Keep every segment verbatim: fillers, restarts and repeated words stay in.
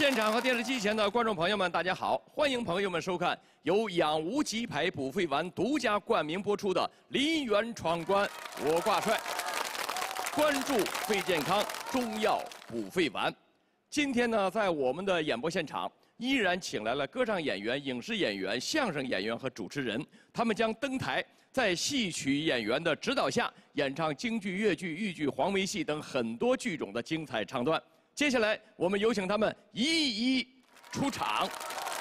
现场和电视机前的观众朋友们，大家好！欢迎朋友们收看由养无鸡排补肺丸独家冠名播出的《梨园闯关》，我挂帅。关注肺健康，中药补肺丸。今天呢，在我们的演播现场，依然请来了歌唱演员、影视演员、相声演员和主持人，他们将登台，在戏曲演员的指导下，演唱京剧、越剧、豫剧、黄梅戏等很多剧种的精彩唱段。接下来，我们有请他们一一出场。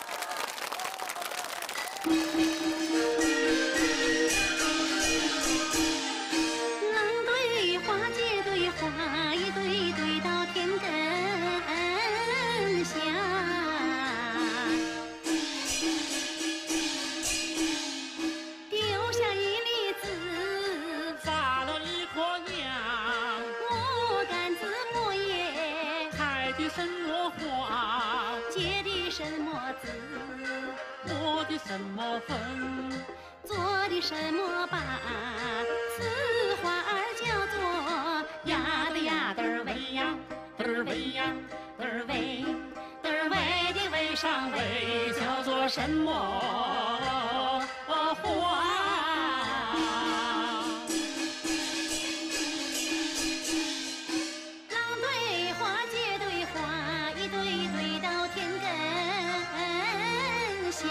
郎对花，姐对花，一对对到天根下。丢下一粒子， 发了一颗芽。 我杆子落叶， 开的什么花？ 结的什么籽？ 磨的什么粉？ 做的什么吧？此花儿叫做呀的呀的儿喂呀， 嘚儿喂呀， 的儿喂，的儿喂的喂上喂， 叫做什么花？ 郎对花，姐对花，一对对到天根下。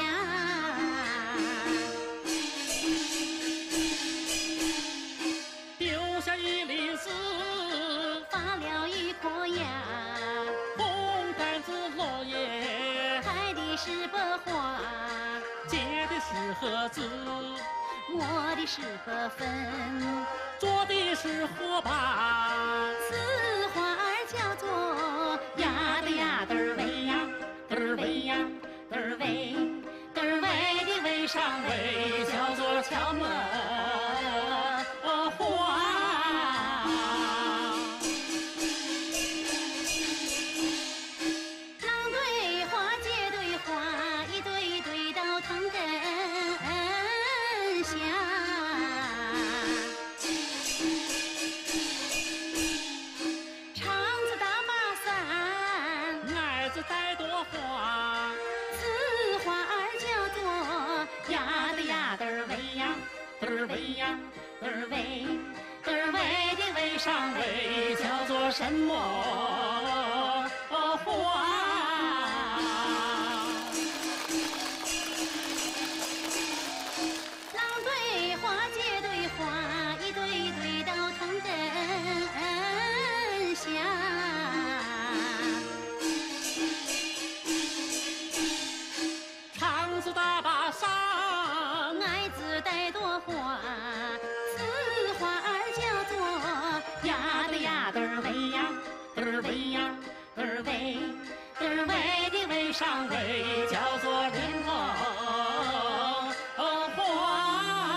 丢下一粒子， 发了一颗芽， 红杆子落叶， 开的是百花， 结的是荷子， 磨的是荷粉， 做的是火把。 此花儿叫做呀的呀的儿喂呀， 嘚儿喂呀， 的儿喂，的儿喂的喂上喂， 叫做乔木花。 郎对花，姐对花，一对对到藤根下。长子打把伞， 矮子带朵花， 此花儿叫做呀的呀的儿喂呀， 嘚儿喂呀， 的儿喂，的儿喂的喂上喂， 叫做什么花？ 郎对花，姐对花，一对对到藤根下。 长子打把伞， 矮子带朵花，此花儿叫做呀的呀的儿喂呀， 嘚儿喂呀， 的儿喂，的儿喂的喂上喂， 叫做莲蓬花。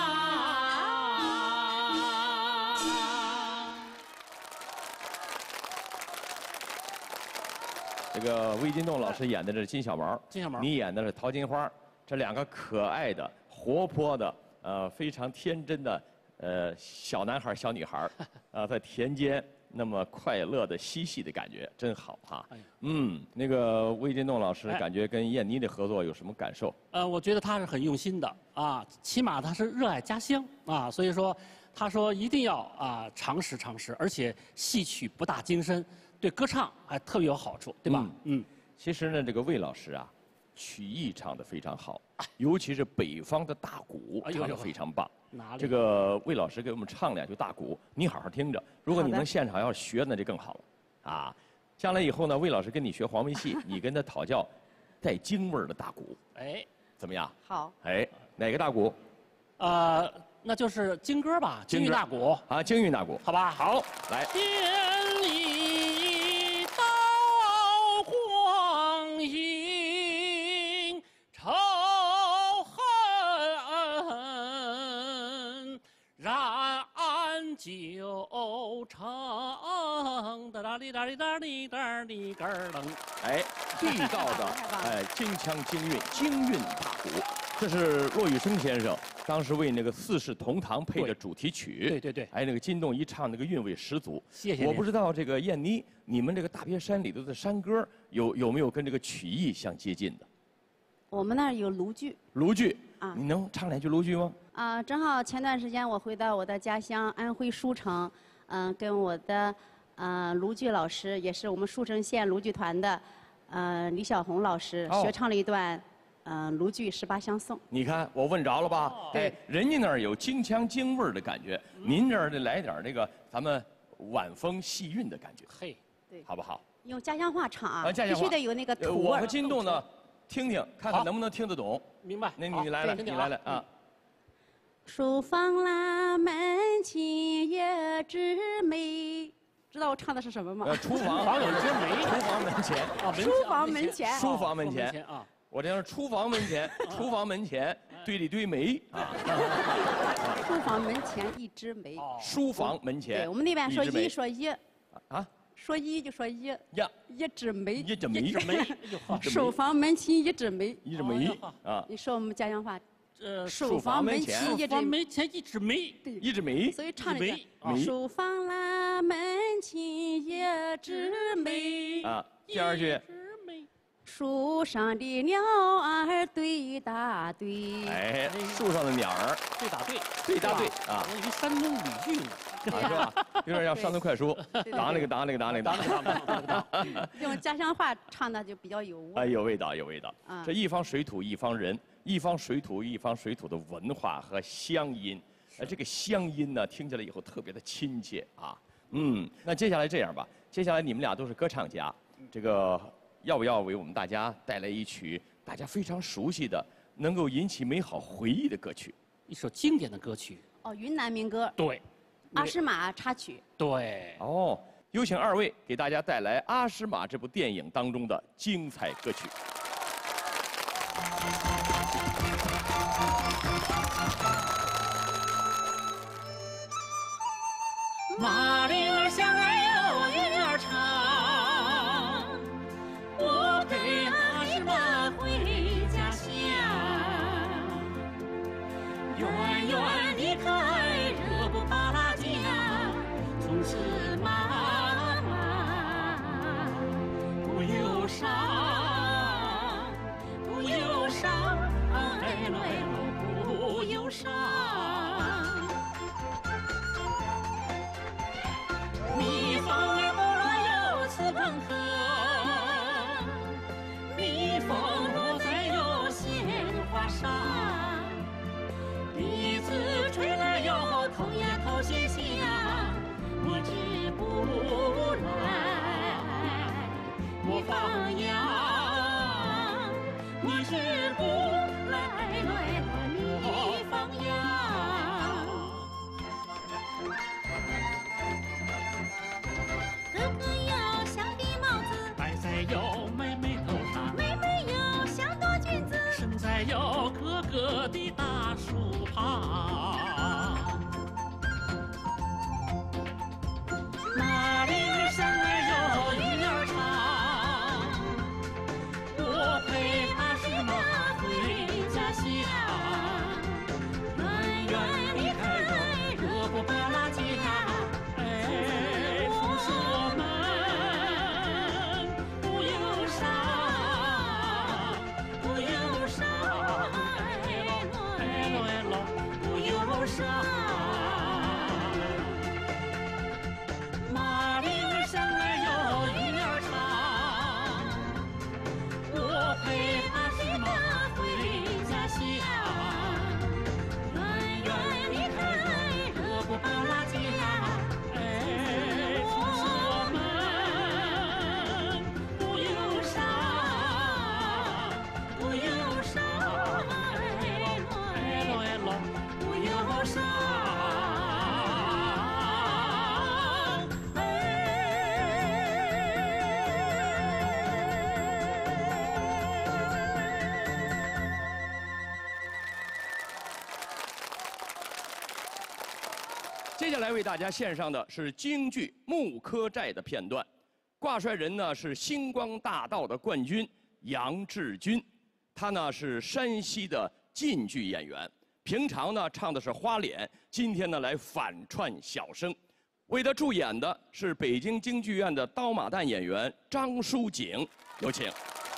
这个魏金栋老师演的是金小毛， 金小毛你演的是陶金花，这两个可爱的、活泼的、呃非常天真的呃小男孩、小女孩，啊、在田间那么快乐的嬉戏的感觉，真好哈。 哎呀嗯，那个魏金栋老师哎感觉跟燕妮的合作有什么感受？ 呃，我觉得他是很用心的啊，起码他是热爱家乡啊，所以说他说一定要啊尝试尝试，而且戏曲不大精深，对歌唱还特别有好处，对吧？嗯， 其实呢，这个魏老师啊，曲艺唱得非常好，尤其是北方的大鼓哎呦唱得非常棒。 哪里这个魏老师给我们唱两句大鼓，你好好听着。如果你好的能现场要学，那就更好了啊！将来以后呢，魏老师跟你学黄梅戏，你跟他讨教带京味儿的大鼓， 哎， 怎么样？ 好， 哎，哪个大鼓？ 呃，那就是京歌吧，京韵大鼓， 啊，京韵大鼓。 好吧？ 好，来。 天一道黄莺仇恨燃九成，哒哒哩哒哩哒哩哒哩个儿噔。 哎，地道的太棒了哎京腔京韵京韵大鼓。 这是骆玉笙先生当时为那个《四世同堂》配的主题曲。 对对对。 哎，那个金洞一唱，那个韵味十足。 谢谢。 我不知道这个燕妮，你们这个大别山里头的山歌有有没有跟这个曲艺相接近的？ 我们那儿有卢剧。 卢剧。 啊。 你能唱两句卢剧吗？ 啊，正好前段时间我回到我的家乡安徽舒城，嗯，跟我的呃卢剧老师，也是我们舒城县卢剧团的，呃李小红老师、哦、学唱了一段。嗯，卢剧《十八相送》。 你看，我问着了吧？ 对， 哎，人家那儿有京腔京味儿的感觉，嗯、您这儿得来点这个咱们晚风细韵的感觉。 嘿， 对， 好不好？ 用家乡话唱啊， 啊，家乡话必须得有那个土味。 我和金洞呢，听听看看能不能听得懂。 明白。 那你来来，你来来啊。 书房啦，门前一枝梅。知道我唱的是什么吗？ 呃，厨房房有枝梅， 厨房门前啊， 书房门前， 书房门前啊。 我这是厨房门前，厨房门前堆了一堆煤啊。 书房门前一枝梅。 书房门前。 对，我们那边说一说一。 啊。 说一就说一。 呀。 一枝梅。 一枝梅。 书房门前一枝梅。 一枝梅啊。 你说我们家乡话。 呃， 书房门前一枝梅，前一枝梅。 一枝梅。 所以唱这个。书房啦，门前一枝梅。 啊，第二句。 树上的鸟儿对答对， 哎，树上的鸟儿对答对， 对答对啊！ 我以为山东吕剧呢， 是吧？有点像山东快书，当那个当那个当那个当那个。用家乡话唱的就比较有味。 哎，有味道，有味道。这一方水土一方人，一方水土一方水土的文化和乡音，哎，这个乡音呢，听起来以后特别的亲切啊。嗯，那接下来这样吧，接下来你们俩都是歌唱家，这个。要不要为我们大家带来一曲大家非常熟悉的、能够引起美好回忆的歌曲？ 一首经典的歌曲。 哦，云南民歌。 对。 阿诗玛插曲。 对。 哦，有请二位给大家带来《阿诗玛》这部电影当中的精彩歌曲。 马铃儿响哎呦，云儿唱。我陪阿诗玛回家乡，远远地看热布巴拉江，从此妈妈不忧伤，不忧伤，哎喽哎喽不忧伤。蜜蜂儿不落有刺碰壳。风落在有鲜花上，鼻子吹来有头呀头些香，你知不来我放羊，你知不来来我放羊。哥哥有小的帽子，戴在有妹妹头上。身在有哥哥的大树旁，马铃儿响哎呦，云儿唱，我陪阿诗玛回家乡，远远地看热布巴拉江，哎，从此我们不忧伤。马铃儿响哎呦，云儿唱，我陪阿诗玛回家乡，远远地看热布巴拉江，哎，从此我们不忧伤，不忧伤，哎喽哎喽不忧伤。 接下来为大家献上的是京剧《木柯寨》的片段，挂帅人呢是星光大道的冠军杨志军，他呢是山西的晋剧演员，平常呢唱的是花脸，今天呢来反串小生。为他助演的是北京京剧院的刀马旦演员张淑景，有请。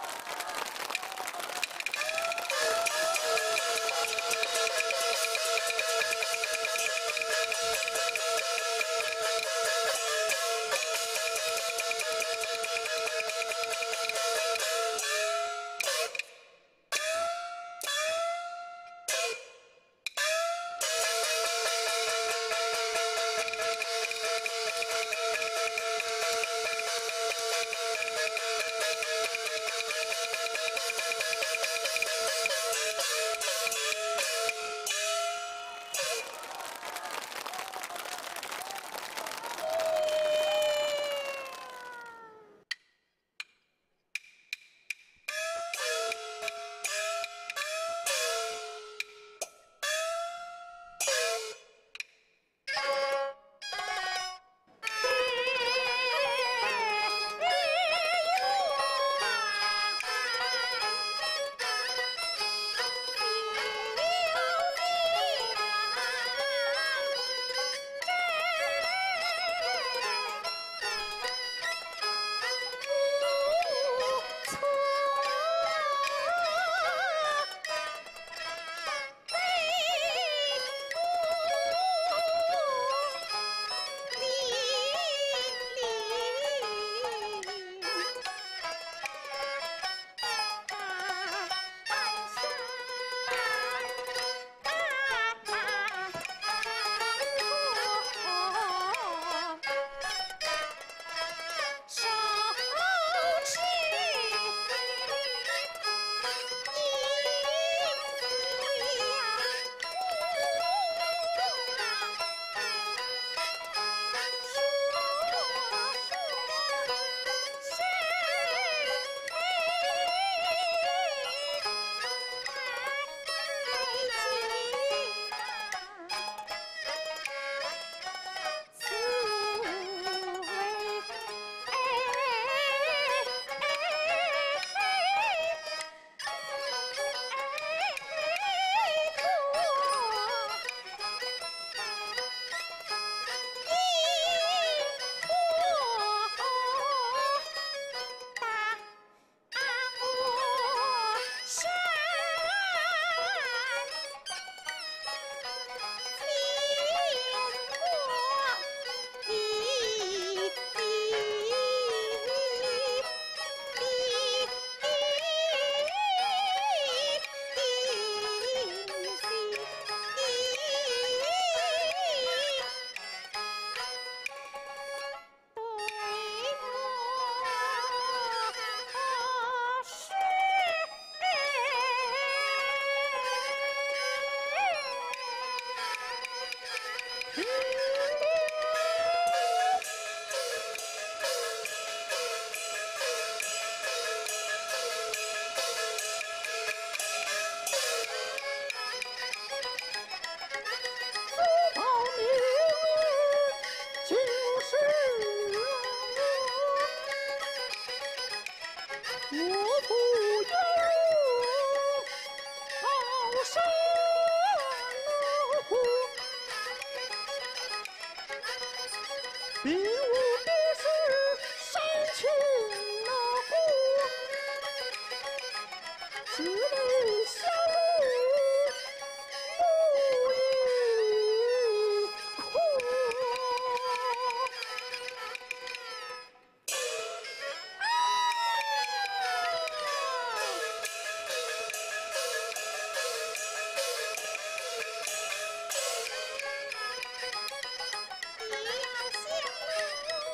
比武的是山群那虎，只为小路不亦苦。你要想路。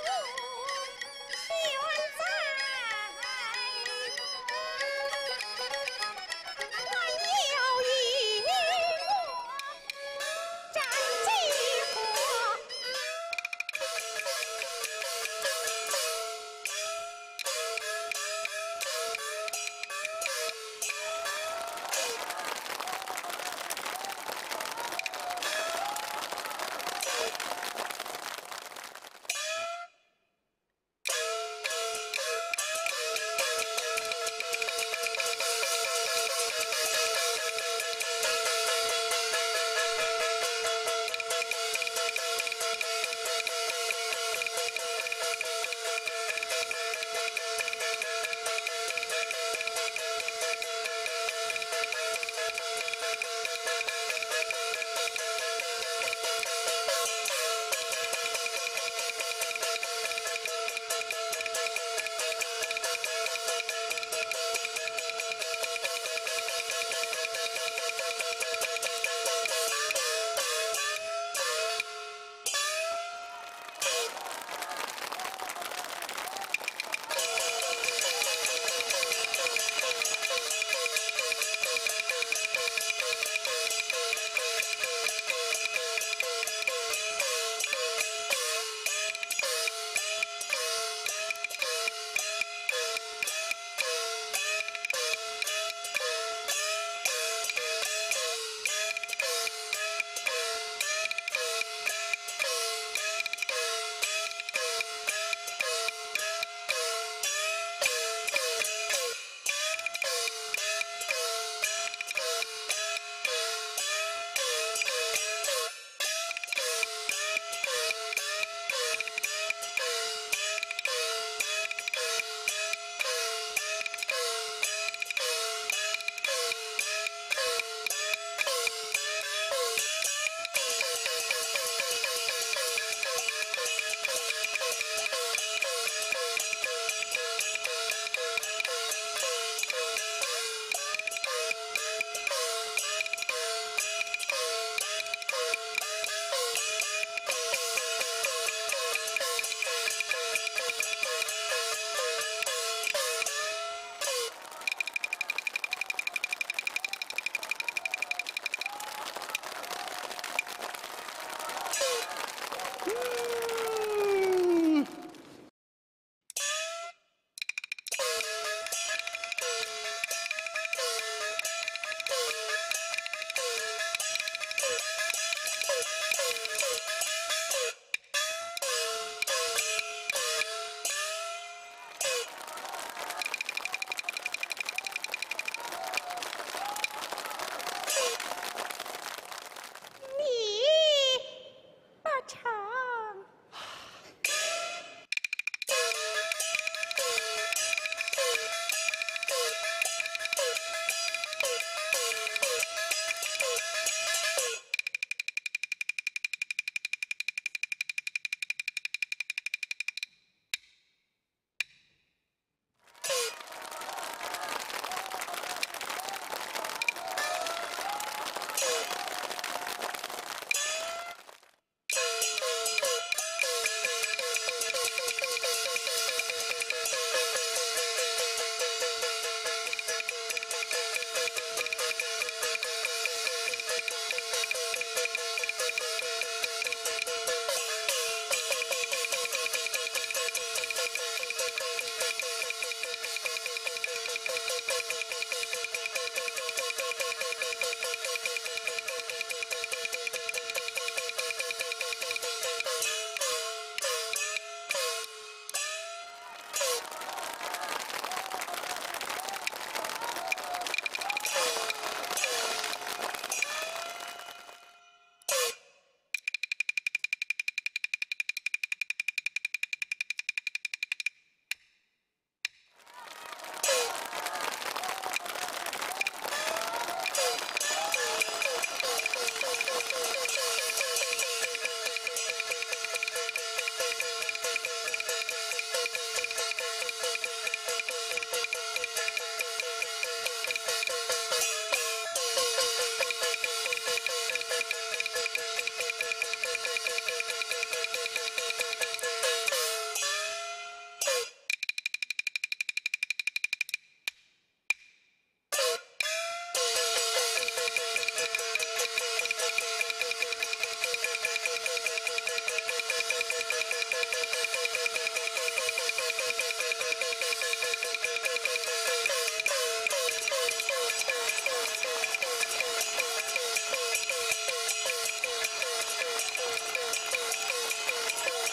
Thank you.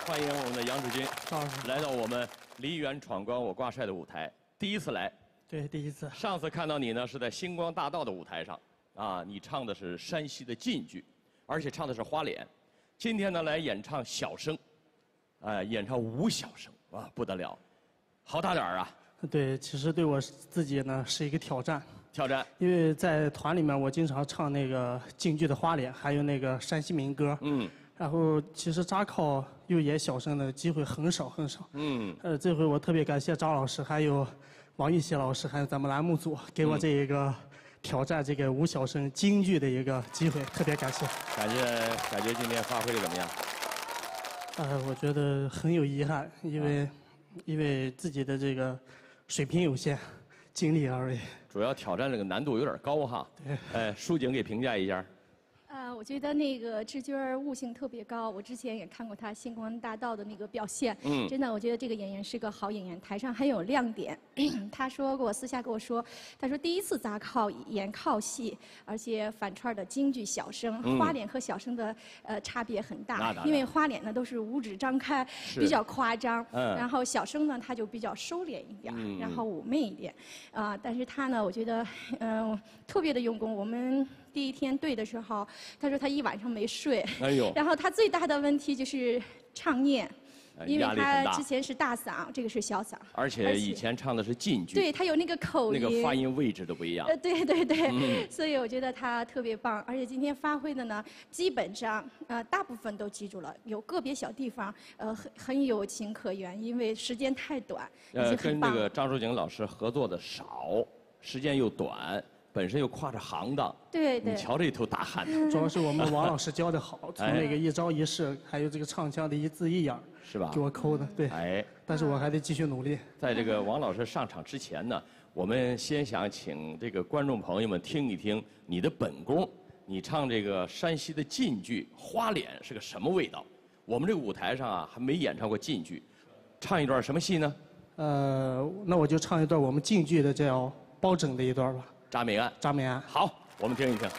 欢迎我们的杨志军来到我们梨园闯关我挂帅的舞台，第一次来。 对，第一次。 上次看到你呢是在星光大道的舞台上，啊，你唱的是山西的晋剧，而且唱的是花脸。今天呢来演唱小生，呃，演唱五小生，啊，不得了，好大胆儿啊！ 对，其实对我自己呢是一个挑战。 挑战。 因为在团里面，我经常唱那个京剧的花脸，还有那个山西民歌。嗯。然后其实扎靠又演小生的机会很少很少。嗯。呃，这回我特别感谢张老师，还有王玉玺老师，还有咱们栏目组给我这一个挑战这个五小生京剧的一个机会，特别感谢。 感觉感觉今天发挥的怎么样？ 呃，我觉得很有遗憾，因为、啊、因为自己的这个水平有限，尽力而为。 主要挑战这个难度有点高哈。对。哎，舒景给评价一下。 呃，我觉得那个志军儿悟性特别高，我之前也看过他《星光大道》的那个表现，嗯，真的，我觉得这个演员是个好演员，台上很有亮点。他说过，私下跟我说，他说第一次砸靠演靠戏，而且反串的京剧小生，嗯、花脸和小生的呃差别很大，因为花脸呢都是五指张开，比较夸张，嗯，然后小生呢他就比较收敛一点，嗯、然后妩媚一点，啊、呃，但是他呢，我觉得嗯、呃、特别的用功，我们。第一天对的时候，他说他一晚上没睡。哎呦！然后他最大的问题就是唱念，因为他之前是大嗓，这个是小嗓。 而且以前唱的是晋剧。 对他有那个口音， 那个发音位置都不一样。呃， 对对对，嗯、所以我觉得他特别棒。而且今天发挥的呢，基本上呃大部分都记住了，有个别小地方呃很很有情可原，因为时间太短， 呃，跟这个张淑景老师合作的少，时间又短。本身又跨着行当， 对对， 你瞧这一头大汗。 主要是我们王老师教的好，从那个一招一式，还有这个唱腔的一字一眼， 是吧？ 给我抠的，对。哎，但是我还得继续努力。 在这个王老师上场之前呢，我们先想请这个观众朋友们听一听你的本宫，你唱这个山西的晋剧花脸是个什么味道？我们这个舞台上啊还没演唱过晋剧，唱一段什么戏呢？ 呃，那我就唱一段我们晋剧的叫包拯的一段吧。 铡美案， 铡美案， 好，我们听一听。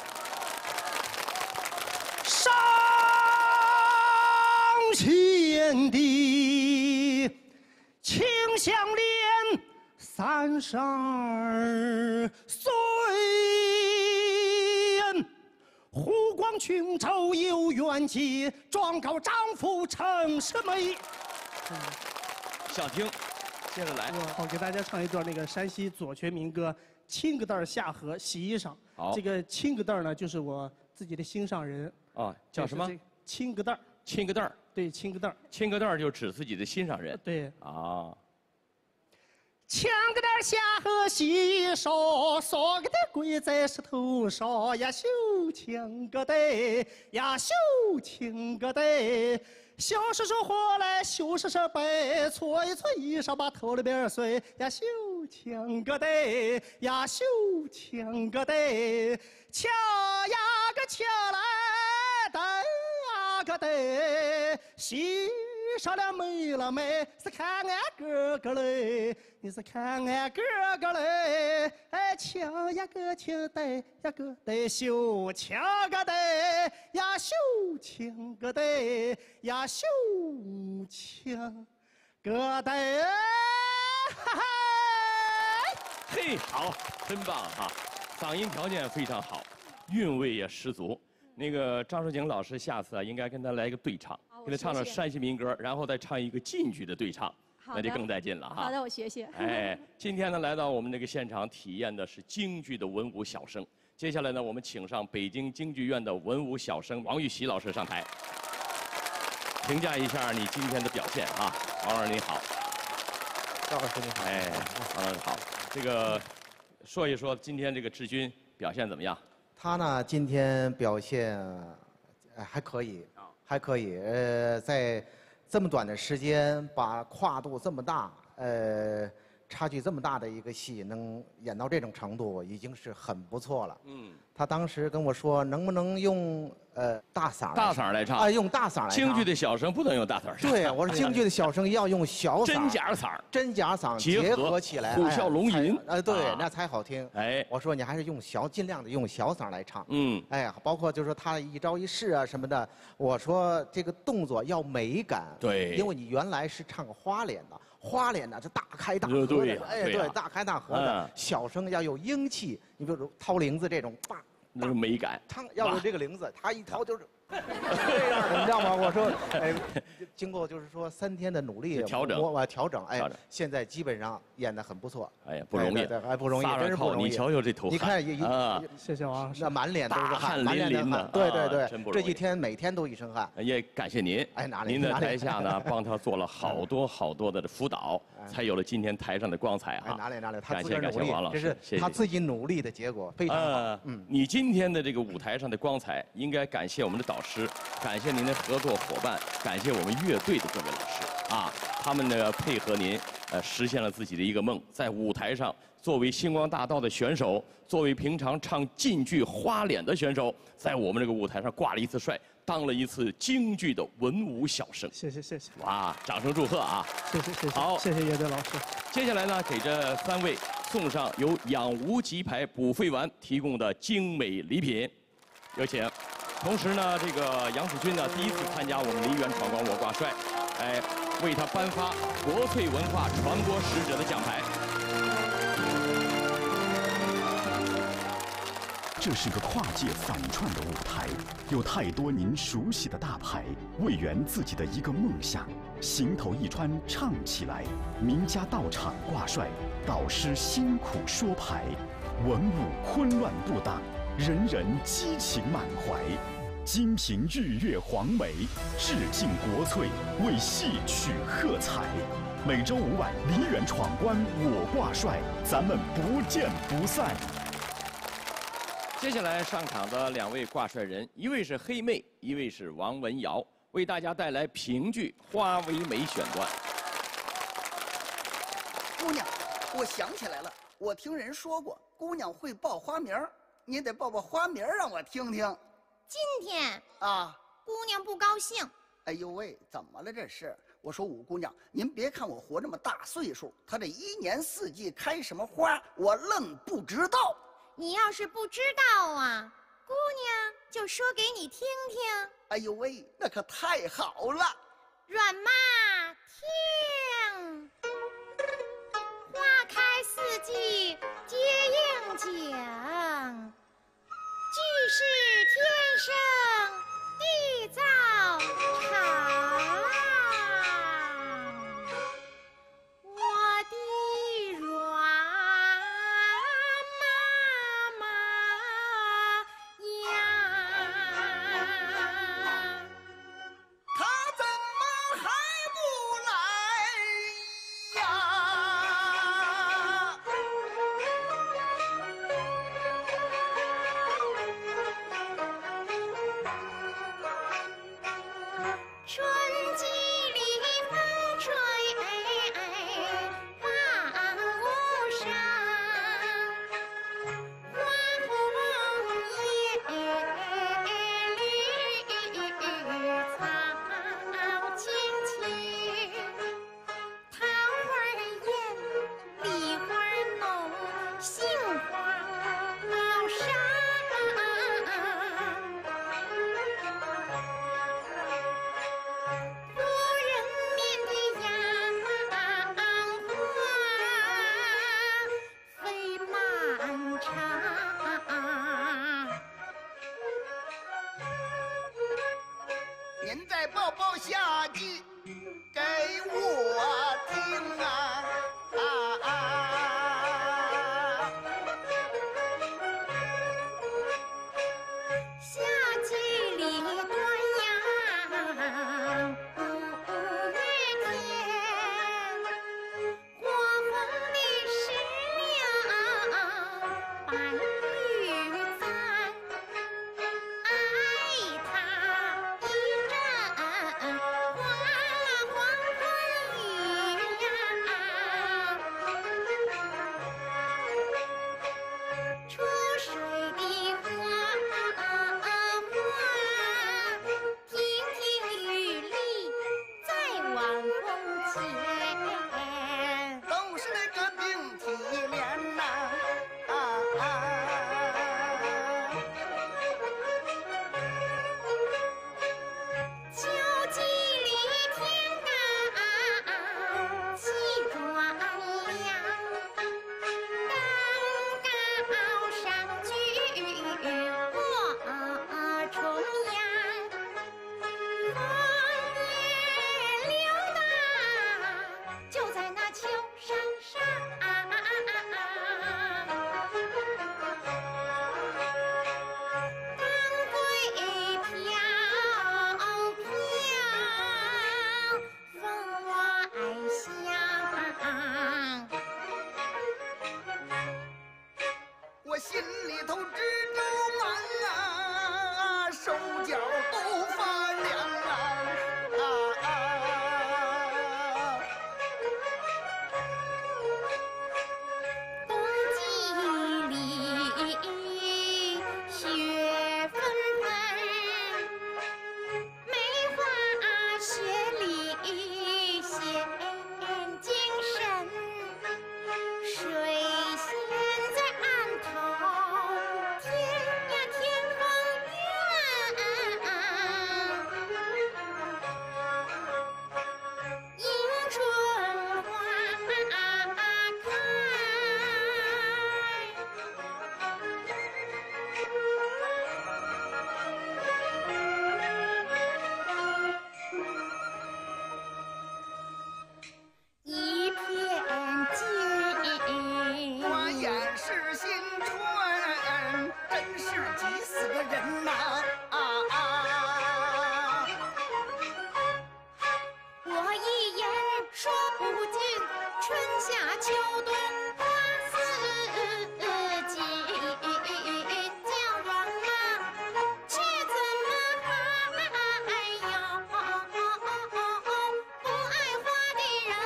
上天地，清香莲，三十二岁。湖广群州有冤气，状告丈夫陈世美。 想听，接着来。 我给大家唱一段那个山西左权民歌。青个蛋儿下河洗衣裳，这个青个蛋儿呢，就是我自己的心上人啊，叫什么？ 青个蛋儿， 青个蛋儿， 对，青个蛋儿， 青个蛋儿就指自己的心上人， 对， 啊。 青个蛋儿下河洗衣裳，三个蛋儿跪在石头上呀，绣青个蛋呀，绣青个蛋。小叔叔回来，修饰饰白，搓一搓衣裳，把头里边碎呀，绣青个蛋呀，绣青个蛋，掐呀个掐来，蛋呀个蛋，洗上了美了美，是看俺哥哥嘞，你是看俺哥哥嘞，哎，掐呀个掐蛋呀个蛋，绣青个蛋呀，绣青个蛋呀。绣青个蛋，哈哈！ 嘿，好，真棒哈！嗓音条件非常好，韵味也十足。那个张淑景老师，下次啊，应该跟他来一个对唱，给他唱唱山西民歌，然后再唱一个晋剧的对唱，那就更带劲了哈。 好的，我学学。 哎，今天呢，来到我们这个现场体验的是京剧的文武小生。接下来呢，我们请上北京京剧院的文武小生王玉玺老师上台。评价一下你今天的表现啊，王老师你好， 赵老师你好， 哎，王老师好，这个说一说今天这个志军表现怎么样？ 他呢今天表现呃还可以，还可以，呃，在这么短的时间把跨度这么大，呃，差距这么大的一个戏能演到这种程度，已经是很不错了。嗯，他当时跟我说能不能用呃大嗓。 大嗓来唱。 啊，用大嗓来唱。 京剧的小生不能用大嗓唱。 对，我说京剧的小生要用小嗓。 真假嗓。 真假嗓结合起来， 虎啸龙吟。 哎，对，那才好听。 哎， 我说你还是用小，尽量的用小嗓来唱。 嗯。 哎呀，包括就是说他一招一式啊什么的，我说这个动作要美感。 对。 因为你原来是唱个花脸的。花脸呢，这大开大合的， 哎，对，大开大合的。小生要有英气，你比如掏铃子这种，叭， 那是美感。 唱要有这个铃子，他一掏就是。这样的，你知道吗？我说，哎，经过就是说三天的努力调整， 我调整，哎，现在基本上演得很不错。 哎呀，不容易， 哎，不容易，真是不容易。 你瞧瞧这头汗， 你看啊， 谢谢王老师， 那满脸都是汗淋淋的。 对对对，这几天每天都一身汗。 也感谢您， 哎，哪里？ 您在台下呢，帮他做了好多好多的辅导，才有了今天台上的光彩啊！ 哪里哪里，他感谢感谢王老师， 这是他自己努力的结果，非常好。 嗯，你今天的这个舞台上的光彩，应该感谢我们的导师，感。感谢您的合作伙伴，感谢我们乐队的各位老师啊，他们呢配合您，呃，实现了自己的一个梦，在舞台上作为星光大道的选手，作为平常唱晋剧花脸的选手，在我们这个舞台上挂了一次帅，当了一次京剧的文武小生。 谢谢谢谢。 哇，掌声祝贺啊！ 谢谢谢谢。 好， 谢谢乐队老师。 接下来呢，给这三位送上由养无极牌补肺丸提供的精美礼品，有请。同时呢，这个杨世军呢第一次参加我们梨园闯关我挂帅，哎，为他颁发国粹文化传播使者的奖牌。 这是个跨界反串的舞台，有太多您熟悉的大牌，为圆自己的一个梦想，行头一穿唱起来，名家到场挂帅，导师辛苦说牌，文武昆乱不挡。人人激情满怀，金瓶玉月黄梅，致敬国粹，为戏曲喝彩。每周五晚梨园闯关我挂帅，咱们不见不散。 接下来上场的两位挂帅人，一位是黑妹，一位是王文瑶，为大家带来评剧《花为媒》选段。 姑娘，我想起来了，我听人说过，姑娘会报花名儿。你得报报花名让我听听。 今天啊， 姑娘不高兴。 哎呦喂，怎么了这是？我说五姑娘，您别看我活这么大岁数，她这一年四季开什么花，我愣不知道。 你要是不知道啊，姑娘就说给你听听。 哎呦喂，那可太好了。 软妈听，花开四季皆应景。俱是天生地造场，我的软妈妈呀， 她怎么还不来呀？ 春季里风吹万物生，花红叶绿草青青，桃花艳，梨花浓，杏花茂盛。夫人面的杨花飞满场， 您再报报下句给我听啊啊啊！ 夏季里端阳五月天，火红的石榴白玉簪，爱它一阵不尽，春夏秋冬花四季，叫人啊，却怎么还有不爱花的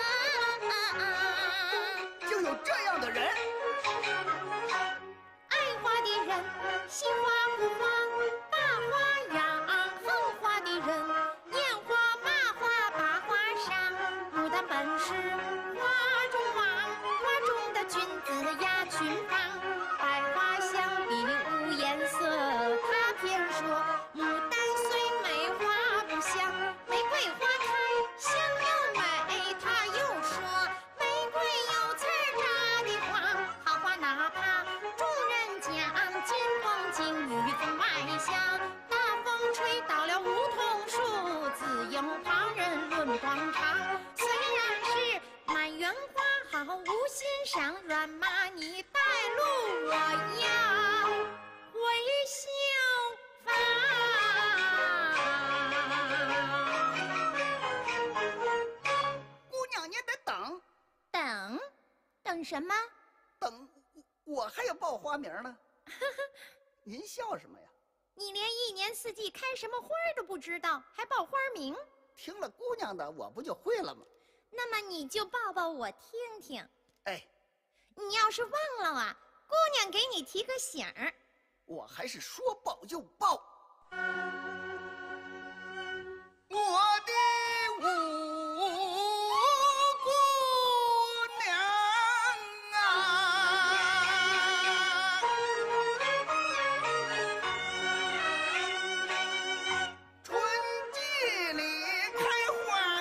人？ 就有这样的人。 爱花的人，惜花不花，把花养；恨花的人，厌花骂花把花伤。牡丹本是花中王，花中的君子压群芳。百花相比无颜色，他偏说牡丹虽美花不香。玫瑰花开香又美，他又说玫瑰有刺儿扎的慌。好花哪怕众人讲，金风金雨分外香。大风吹倒了梧桐树，自有旁人论光长。虽然是满园花好无欣赏，软妈你带路我要回绣坊。 姑娘，你得等， 等，等什么？ 等我还要报花名呢。您笑什么呀？ 你连一年四季开什么花儿都不知道，还报花名？ 听了姑娘的，我不就会了吗？ 那么你就报报我听听。 哎， 你要是忘了啊，姑娘给你提个醒儿。 我还是说报就报。我的五姑娘啊，春季里开花，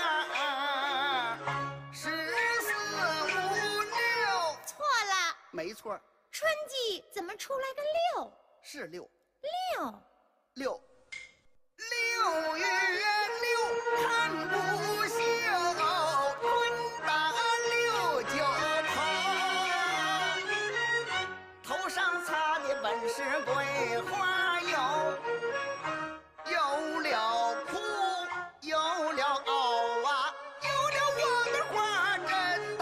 十四五六。 错了， 没错， 春季怎么出来个六？ 是六六。 六。六月六看不休，春打六九头，头上擦的本是桂花油，有了哭，有了袄啊，有了我的花枕头。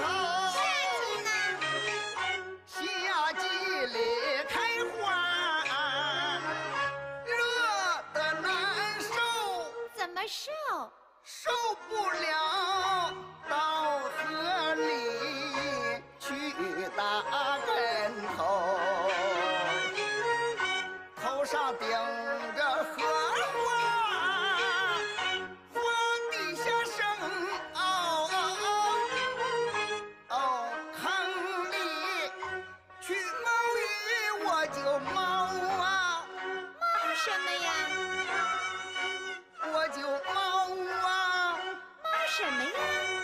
夏季里开花，热的难受， 怎么受？ 受不了，到河里去打跟头，头上顶着荷花，花底下生嗷嗷，坑里去捞鱼我就捞啊， 猫什么呀？ 我就捞啊， 猫什么呀？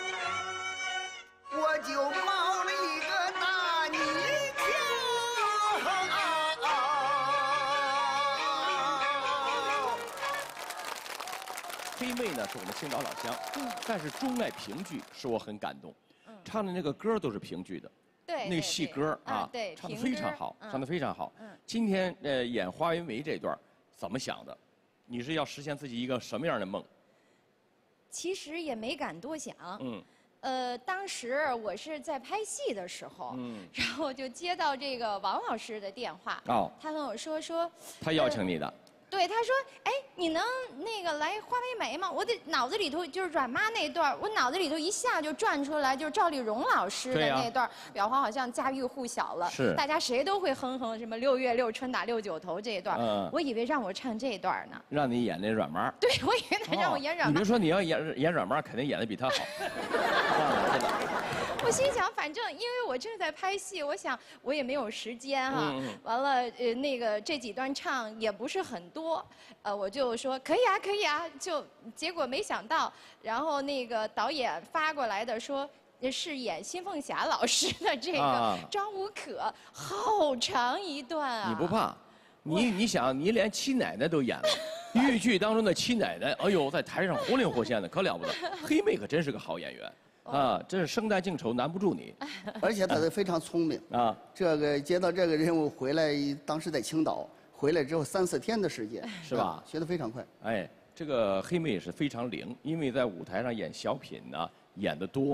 我就冒了一个大泥黑妹呢是我们青岛老乡，嗯，但是钟爱评剧，使我很感动。嗯，唱的那个歌都是评剧的， 对， 那个戏歌啊， 对， 唱的非常好， 嗯、 唱的非常好。嗯，今天呃演花为媒这段怎么想的？你是要实现自己一个什么样的梦？ 其实也没敢多想。 嗯。 呃，当时我是在拍戏的时候，嗯，然后就接到这个王老师的电话，哦，他跟我说说， 他邀请你的。 对，他说：“哎，你能那个来花为媒吗？”我的脑子里头就是阮妈那段，我脑子里头一下就转出来，就是赵丽蓉老师的那段，表花好像家喻户晓了， 是大家谁都会哼哼什么六月六春打六九头这一段，嗯，我以为让我唱这一段呢， 让你演那阮妈。 对，我以为他让我演阮妈。 你别说你要演演阮妈，肯定演的比他好。 我心想，反正因为我正在拍戏，我想我也没有时间哈、啊。嗯、完了，呃，那个这几段唱也不是很多，呃，我就说可以啊，可以啊。就结果没想到，然后那个导演发过来的说，是演辛凤霞老师的这个张无可，好长一段啊。 你不怕？你你想，你连七奶奶都演了，豫剧当中的七奶奶，哎呦，在台上活灵活现的，可了不得。黑妹可真是个好演员。啊，真是生旦净丑难不住你， 而且他非常聪明啊。这个接到这个任务回来，当时在青岛，回来之后三四天的时间， 是吧？ 学得非常快。 哎，这个黑妹也是非常灵，因为在舞台上演小品呢，演得多，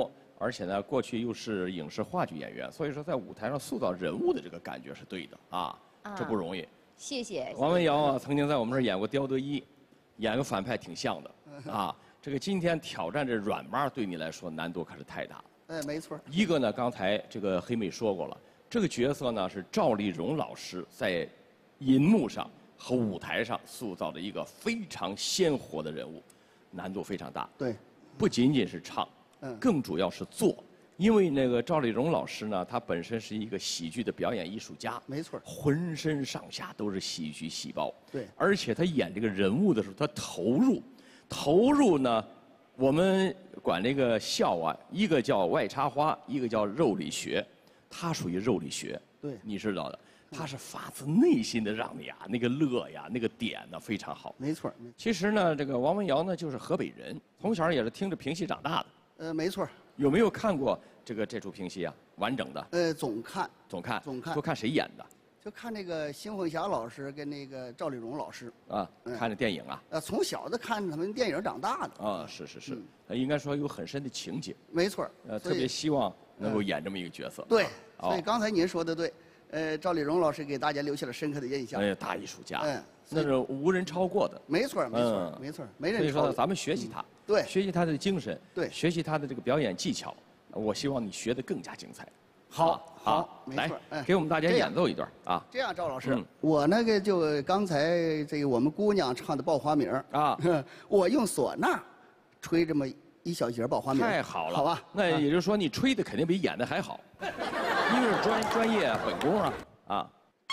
而且呢，过去又是影视话剧演员，所以说在舞台上塑造人物的这个感觉是对的啊， 啊这不容易。 谢谢。 王文瑶啊，曾经在我们这儿演过刁德一，演个反派挺像的啊。这个今天挑战这软妈，对你来说难度可是太大了。 哎，没错。 一个呢，刚才这个黑妹说过了，这个角色呢是赵丽蓉老师在银幕上和舞台上塑造的一个非常鲜活的人物，难度非常大。 对， 不仅仅是唱， 嗯， 更主要是做。因为那个赵丽蓉老师呢，她本身是一个喜剧的表演艺术家， 没错， 浑身上下都是喜剧细胞。 对， 而且她演这个人物的时候，她投入，投入呢，我们管这个笑啊，一个叫外插花，一个叫肉理学，她属于肉理学， 对， 你知道的。他是发自内心的让你啊，那个乐呀，那个点呢非常好。 没错。 其实呢，这个王文瑶呢就是河北人，从小也是听着评戏长大的。 呃，没错。 有没有看过这个这出评戏啊？完整的？ 呃，总看。 总看。 总看。 都看谁演的？ 就看那个辛凤霞老师跟那个赵丽蓉老师。 啊，看着电影啊？ 呃，从小的看他们电影长大的。 啊，是是是，嗯、应该说有很深的情节。 没错。 呃，特别希望能够演这么一个角色。 对，所以刚才您说的对。呃，赵丽蓉老师给大家留下了深刻的印象。 哎呀，大艺术家， 嗯， 那是无人超过的。 没错，没错，没错，没人超过。 所以说，咱们学习他， 对， 学习他的精神， 对， 学习他的这个表演技巧。我希望你学得更加精彩。 好，好， 来，给我们大家演奏一段啊。 这样，赵老师，我那个就刚才这个我们姑娘唱的《报花名》 啊， 我用唢呐吹这么一小节报花名。 太好了， 好吧？ 那也就是说，你吹的肯定比演的还好。因为是专专业本工啊啊！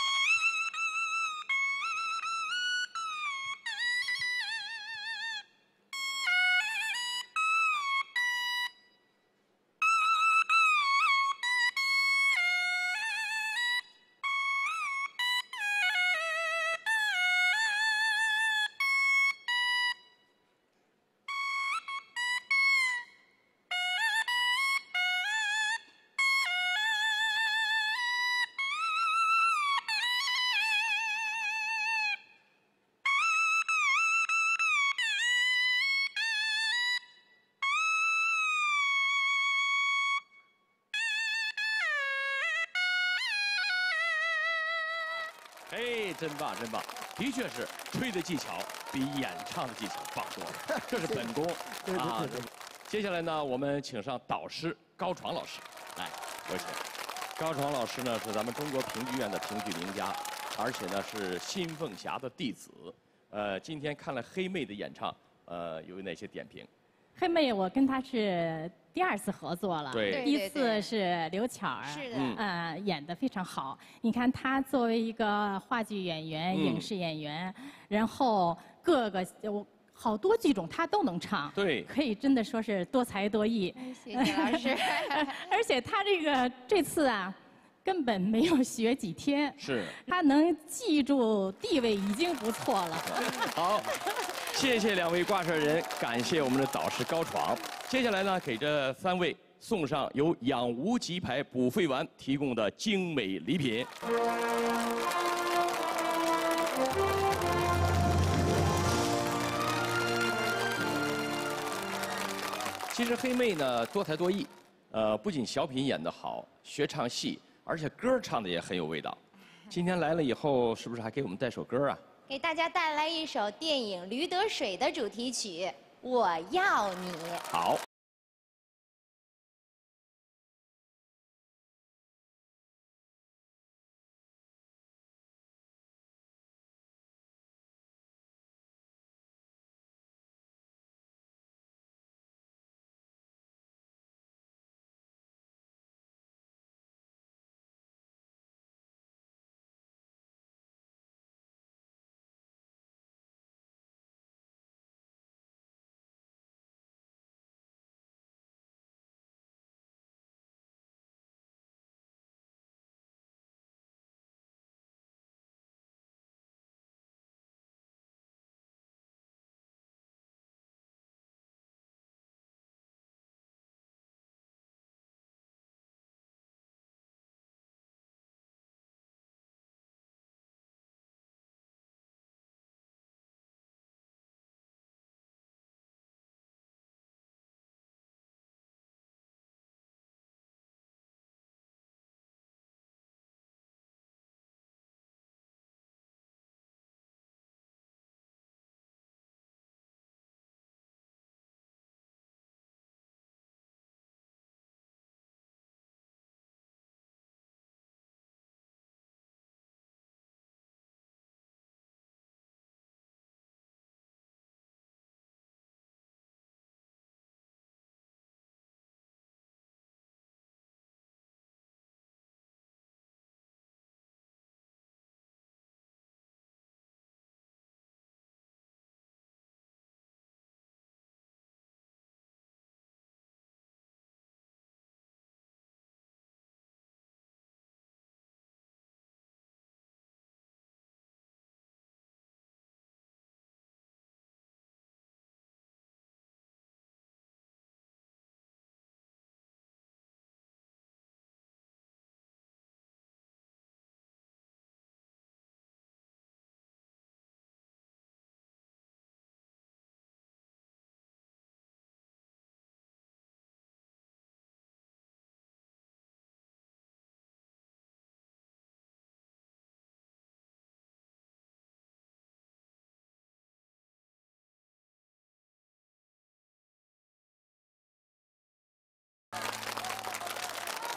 哎，真棒，真棒！的确是吹的技巧比演唱的技巧棒多了，这是本功啊。接下来呢，我们请上导师高闯老师，来，有请。高闯老师呢是咱们中国评剧院的评剧名家，而且呢是辛凤霞的弟子。呃，今天看了黑妹的演唱，呃，有哪些点评？ 黑妹，我跟她是第二次合作了， 对， 第一次是刘巧儿， 是的， 呃，演得非常好。你看她作为一个话剧演员、 嗯、 影视演员，然后各个好多剧种她都能唱， 对， 可以真的说是多才多艺。 谢谢老师。 而且她这个这次啊，根本没有学几天， 是， 她能记住地位已经不错了。 好。谢谢两位挂帅人，感谢我们的导师高闯。接下来呢，给这三位送上由养无极牌补肺丸提供的精美礼品。其实黑妹呢多才多艺，呃，不仅小品演得好，学唱戏，而且歌唱的也很有味道。今天来了以后，是不是还给我们带首歌啊？ 给大家带来一首电影《驴得水》的主题曲《我要你》。 好。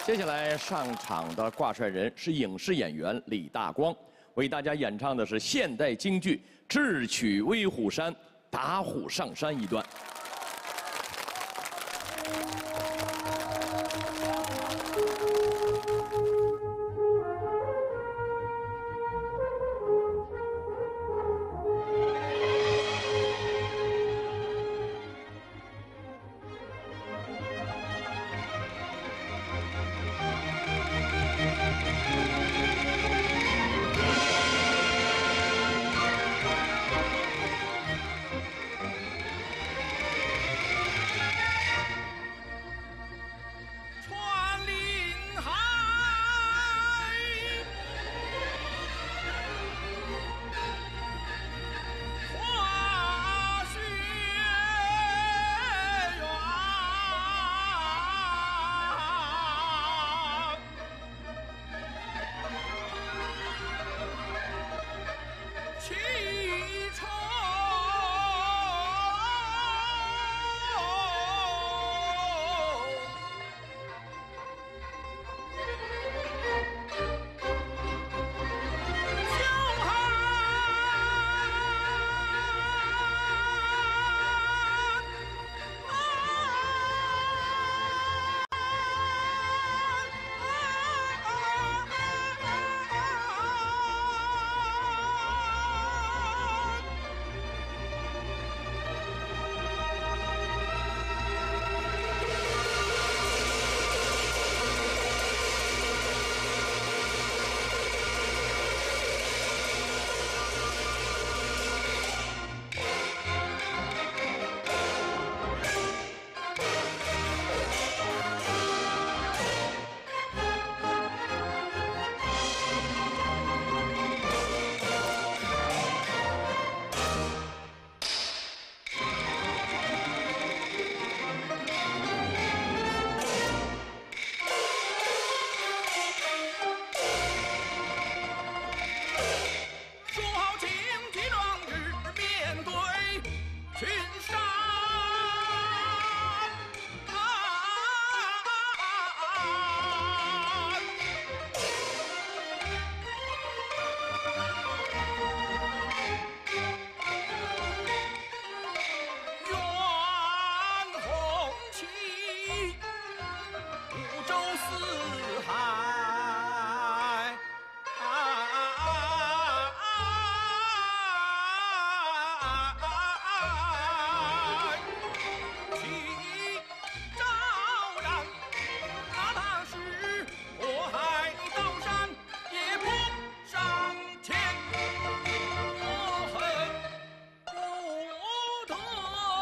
接下来上场的挂帅人是影视演员李大光，为大家演唱的是现代京剧《智取威虎山》打虎上山一段。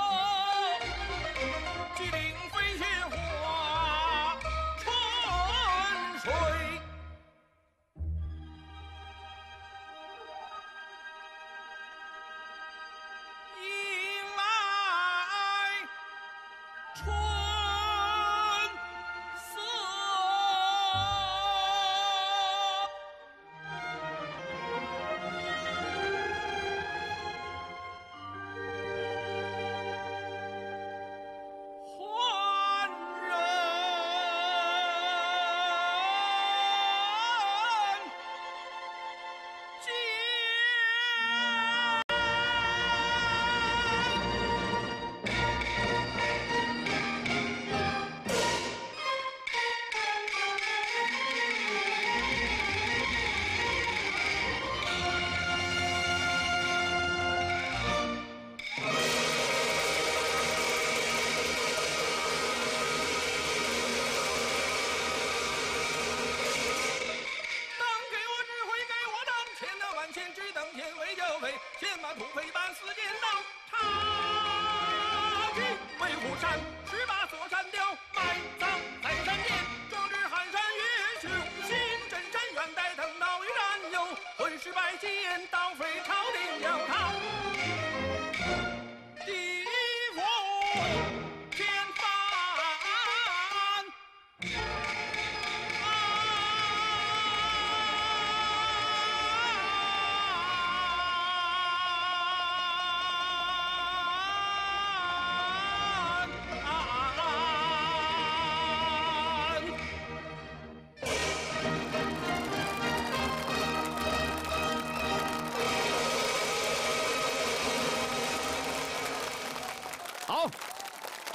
巨灵飞雪花传。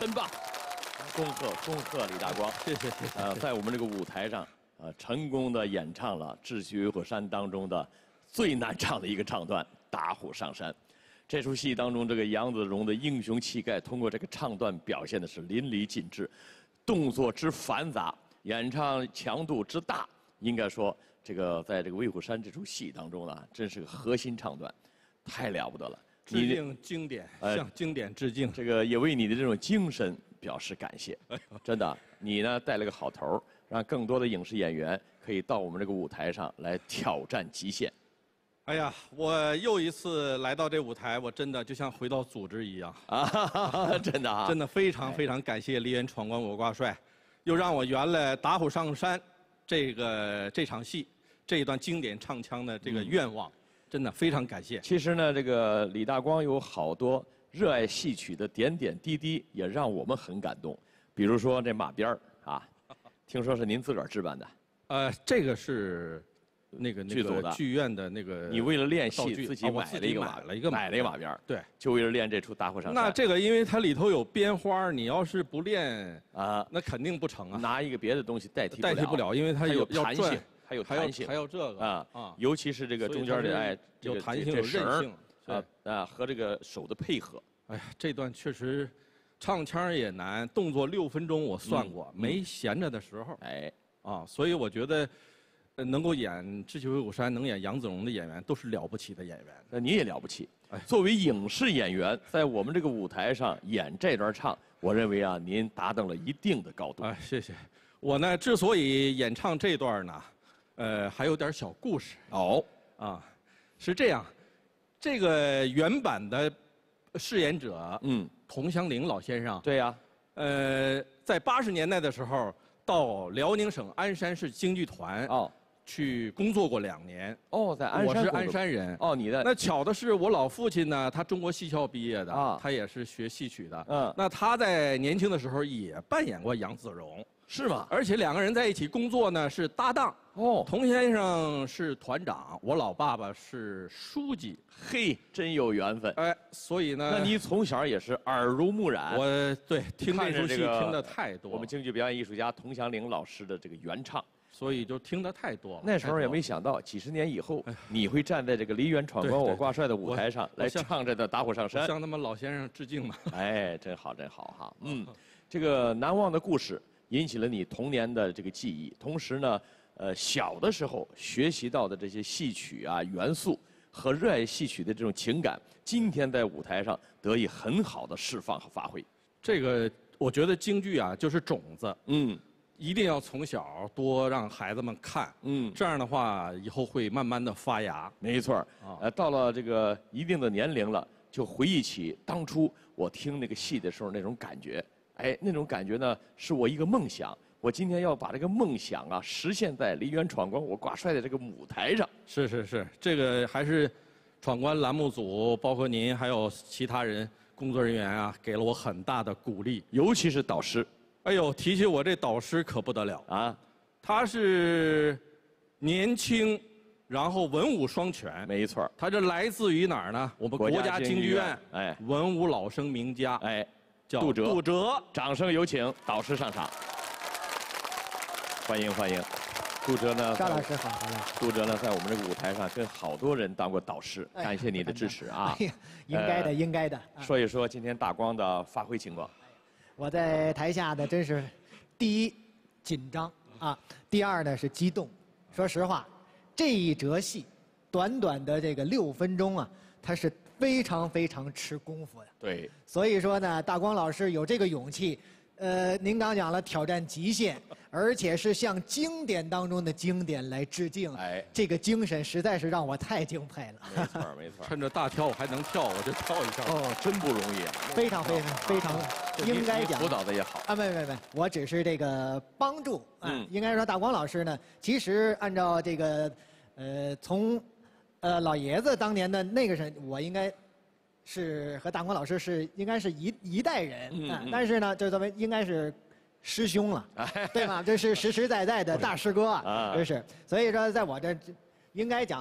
真棒！恭贺恭贺李大光， 谢谢谢谢。 呃，在我们这个舞台上，呃，成功的演唱了《智取威虎山》当中的最难唱的一个唱段《打虎上山》。这出戏当中，这个杨子荣的英雄气概，通过这个唱段表现的是淋漓尽致，动作之繁杂，演唱强度之大，应该说，这个在这个《威虎山》这出戏当中呢，真是个核心唱段，太了不得了。 致敬经典，向经典致敬。 这个也为你的这种精神表示感谢。真的，你呢带了个好头，让更多的影视演员可以到我们这个舞台上来挑战极限。 哎呀，我又一次来到这舞台，我真的就像回到组织一样啊！真的啊， 真的非常非常感谢梨园闯关我挂帅，又让我圆了打虎上山这个这场戏这一段经典唱腔的这个愿望，真的非常感谢。 其实呢，这个李大光有好多热爱戏曲的点点滴滴，也让我们很感动。比如说这马鞭儿啊，听说是您自个儿置办的。 呃，这个是。那个那个剧院的那个， 你为了练戏自己买了一个买了一个买了一个马鞭， 对， 就为了练这出打虎上山。 那这个因为它里头有编花，你要是不练啊， 那肯定不成啊。 拿一个别的东西代替代替不了，因为它有弹性，还有弹性， 还有这个啊啊，尤其是这个中间的哎， 有弹性有韧性啊啊和这个手的配合。 哎呀，这段确实唱腔也难，动作六分钟我算过，没闲着的时候。 哎啊，所以我觉得。能够演《智取威虎山》能演杨子荣的演员都是了不起的演员。 那你也了不起。作为影视演员，在我们这个舞台上演这段唱，我认为啊，您达到了一定的高度。 哎，谢谢。我呢，之所以演唱这段呢，呃，还有点小故事。 哦， 啊，是这样，这个原版的饰演者，嗯，佟湘玲老先生。 对呀。 呃，在八十年代的时候，到辽宁省鞍山市京剧团。哦。去工作过两年哦，在鞍山， 我是鞍山人哦，你的那巧的是我老父亲呢，他中国戏校毕业的啊，他也是学戏曲的，嗯，那他在年轻的时候也扮演过杨子荣， 是吗？ 而且两个人在一起工作呢是搭档哦，佟先生是团长，我老爸爸是书记， 嘿，真有缘分哎，所以呢， 那你从小也是耳濡目染， 我对听这出戏听得太多， 我们京剧表演艺术家佟湘玲老师的这个原唱。 所以就听得太多了。 那时候也没想到，几十年以后，你会站在这个梨园闯关我挂帅的舞台上来唱这个打虎上山， 向他们老先生致敬嘛。 哎，真好，真好哈。嗯，这个难忘的故事引起了你童年的这个记忆，同时呢，呃，小的时候学习到的这些戏曲啊元素和热爱戏曲的这种情感，今天在舞台上得以很好的释放和发挥。 这个我觉得京剧啊就是种子，嗯。一定要从小多让孩子们看，嗯，这样的话以后会慢慢的发芽。 没错，啊，呃，到了这个一定的年龄了，就回忆起当初我听那个戏的时候那种感觉，哎，那种感觉呢是我一个梦想。我今天要把这个梦想啊实现在梨园闯关我挂帅的这个舞台上。 是是是，这个还是闯关栏目组，包括您还有其他人工作人员啊，给了我很大的鼓励， 尤其是导师。 哎呦，提起我这导师可不得了啊！他是年轻，然后文武双全。 没错， 他这来自于哪儿呢？我们国家京剧院，哎，文武老生名家，哎，叫杜哲。 杜哲， 掌声有请导师上场，欢迎欢迎。杜哲呢？ 赵老师好，赵老师。 杜哲呢，在我们这个舞台上跟好多人当过导师，感谢你的支持啊！ 哎呀，应该的，应该的。 说一说今天大光的发挥情况。 我在台下呢，真是第一紧张啊，第二呢是激动。说实话，这一折戏，短短的这个六分钟啊，它是非常非常吃功夫的。 对。 所以说呢，大光老师有这个勇气，呃，您刚讲了挑战极限，而且是向经典当中的经典来致敬。哎，这个精神实在是让我太敬佩了。 没错没错。 趁着大跳还能跳，我就跳一下。 哦，真不容易啊。 非常非常非常。应该讲辅导的也好啊，没没没，我只是这个帮助啊。嗯、应该说，大光老师呢，其实按照这个，呃，从，呃，老爷子当年的那个是，我应该是和大光老师是应该是一一代人，嗯啊、但是呢，就咱们应该是师兄了，对吧？这是实实在在的大师哥啊，这是。所以说，在我这应该讲，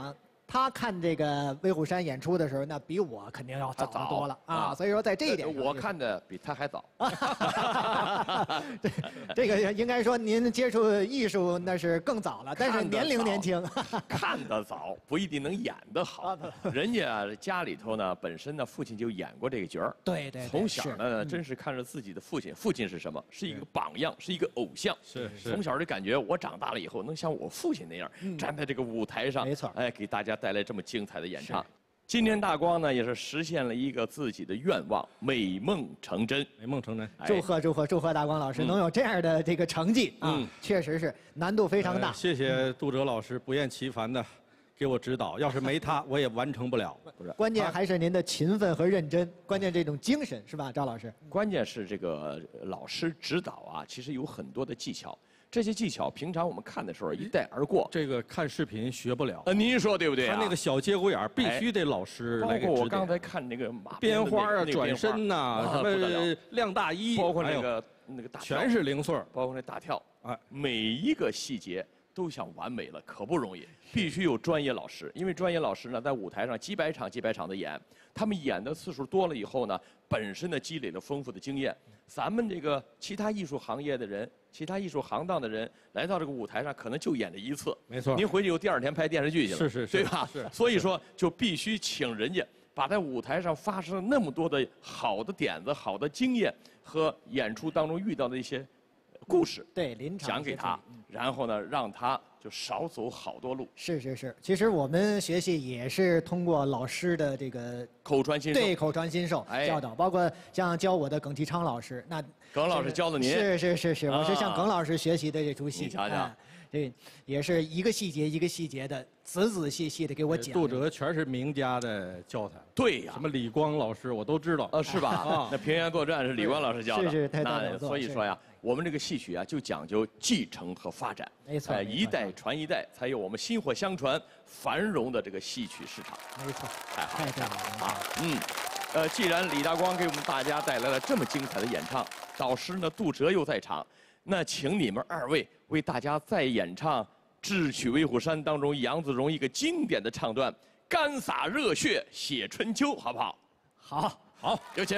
他看这个威虎山演出的时候，那比我肯定要早得多了啊。所以说在这一点， 我看的比他还早。 这这个应该说您接触艺术那是更早了，但是年龄年轻。 看得早不一定能演得好。人家家里头呢，本身呢父亲就演过这个角儿。 对对。 从小呢，真是看着自己的父亲，父亲是什么？是一个榜样，是一个偶像。 是是。 从小就感觉我长大了以后能像我父亲那样站在这个舞台上。 没错。 哎，给大家带来这么精彩的演唱。今天大光呢也是实现了一个自己的愿望，美梦成真。 美梦成真。 祝贺祝贺祝贺大光老师能有这样的这个成绩啊！确实是难度非常大。 谢谢杜哲老师不厌其烦的给我指导，要是没他我也完成不了。 不是，关键还是您的勤奋和认真，关键这种精神是吧，赵老师？ 关键是这个老师指导啊，其实有很多的技巧。这些技巧，平常我们看的时候一带而过。 这个看视频学不了。 呃，您说对不对？ 他那个小节骨眼必须得老师来给指点。 包括我刚才看那个马编花啊、转身呐、什么亮大衣， 包括那个那个大跳， 全是零碎， 包括那大跳，哎，每一个细节都想完美了，可不容易。必须有专业老师，因为专业老师呢，在舞台上几百场几百场的演，他们演的次数多了以后呢，本身呢积累了丰富的经验。咱们这个其他艺术行业的人，其他艺术行当的人来到这个舞台上，可能就演这一次。 没错。 您回去又第二天拍电视剧去了， 是是是， 对吧？ 是。 所以说，就必须请人家把在舞台上发生那么多的好的点子、好的经验和演出当中遇到的一些故事， 对，临场讲给他，然后呢，让他就少走好多路。 是是是，其实我们学习也是通过老师的这个口传心授， 对，口传心授教导，包括像教我的耿其昌老师，那耿老师教的您， 是是是是，我是向耿老师学习的这出戏。 你瞧瞧， 这也是一个细节一个细节的仔仔细细的给我讲。 杜哲全是名家的教材。 对呀， 什么李光老师我都知道。 呃，是吧？啊，那平原作战是李光老师教的。 是是，太大那所以说呀，我们这个戏曲啊，就讲究继承和发展。 没错， 一代传一代，才有我们薪火相传、繁荣的这个戏曲市场。 没错， 太好， 太对了啊！嗯，呃，既然李大光给我们大家带来了这么精彩的演唱，导师呢杜哲又在场，那请你们二位为大家再演唱《智取威虎山》当中杨子荣一个经典的唱段《干洒热血写春秋》，好不好？ 好， 好，有请。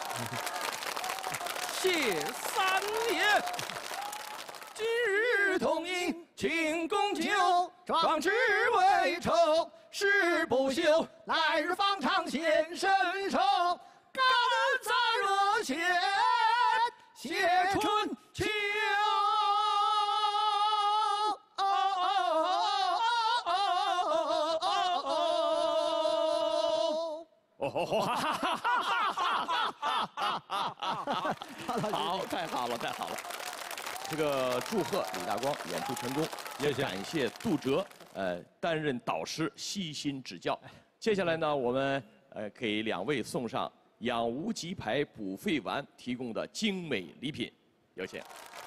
谢三爷，今日同饮庆功酒，壮志未酬誓不休，来日方长显身手，干洒热血写春秋。 哦，哈哈哈哈哈！好，太好了，太好了！这个祝贺李大光演出成功，也感谢杜哲呃担任导师悉心指教。接下来呢，我们呃给两位送上养无极牌补肺丸提供的精美礼品，有请。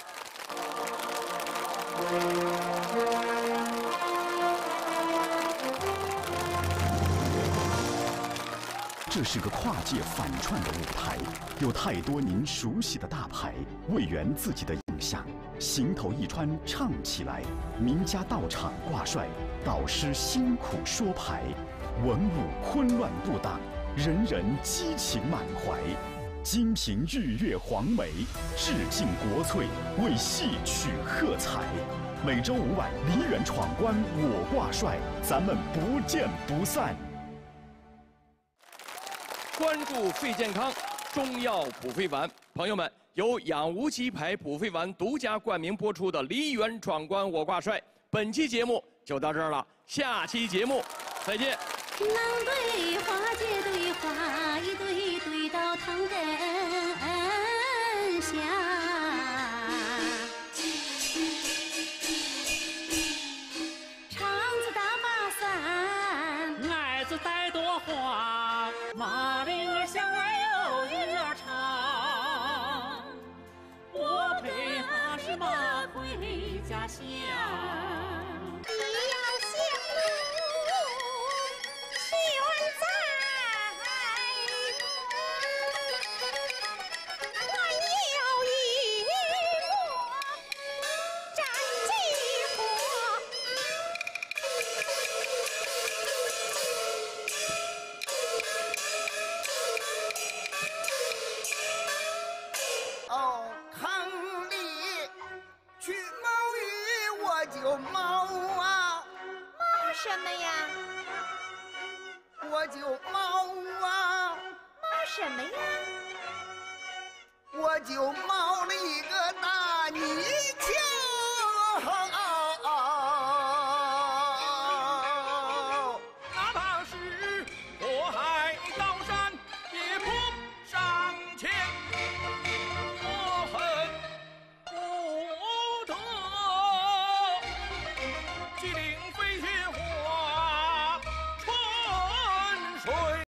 这是个跨界反串的舞台，有太多您熟悉的大牌，为圆自己的印象，行头一穿唱起来，名家到场挂帅，导师辛苦说牌，文武昆乱不挡，人人激情满怀。金瓶玉月黄梅，致敬国粹，为戏曲喝彩。每周五晚，梨园闯关我挂帅，咱们不见不散。 关注肺健康，中药补肺丸。朋友们，由养无极牌补肺丸独家冠名播出的《梨园闯关我挂帅》，本期节目就到这儿了，下期节目再见。 能对花结对花，一对对到堂根下。长子打把伞， 矮子带朵花，马铃儿相爱有一儿长。我陪他是马回家乡。 就毛啊， 毛什么呀？ 我就毛啊， 毛什么呀？ 我就毛